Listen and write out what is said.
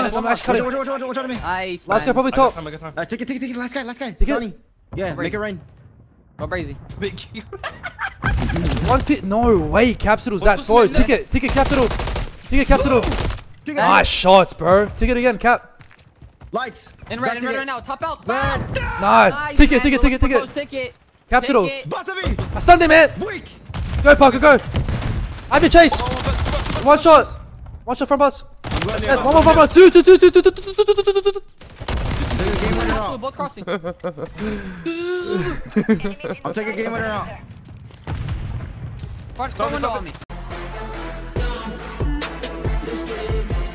Nice, I'm actually cutting. Watch out of me. Last Nice, guy man. probably top. Take it. Last guy. Take it. Johnny. Yeah, make it rain. Go crazy. One pit. No way, Capsule's that slow. Ticket, Capital. Ticket, Capital. Nice shots, bro. Ticket again, Cap. Lights. In red right now. Top out. Nice. Ticket. Capital. Bust me. I stunned him, man. Weak. Go, Parker, go. I have your chase. One shot. One shot from us. One more. Two. Both crossing. I'm taking game winner out. Watch, window on me.